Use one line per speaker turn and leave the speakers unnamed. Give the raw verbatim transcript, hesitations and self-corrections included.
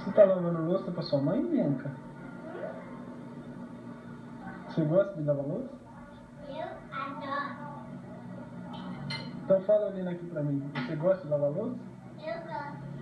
Você tá lavando louça pra sua mãe, Bianca? Você gosta de lavar louça?
Eu adoro.
Então fala, Lina, aqui pra mim. Você gosta de lavar louça?
Eu gosto.